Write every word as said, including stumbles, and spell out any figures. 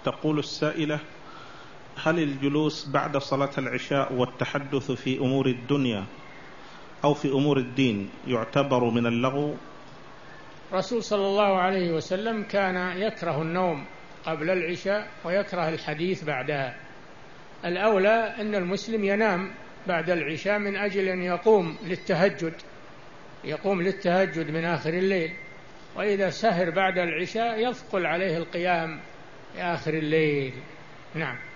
تقول السائلة: هل الجلوس بعد صلاة العشاء والتحدث في أمور الدنيا أو في أمور الدين يعتبر من اللغو؟ الرسول صلى الله عليه وسلم كان يكره النوم قبل العشاء ويكره الحديث بعدها. الأولى أن المسلم ينام بعد العشاء من أجل أن يقوم للتهجد يقوم للتهجد من آخر الليل، وإذا سهر بعد العشاء يثقل عليه القيام في آخر الليل. نعم.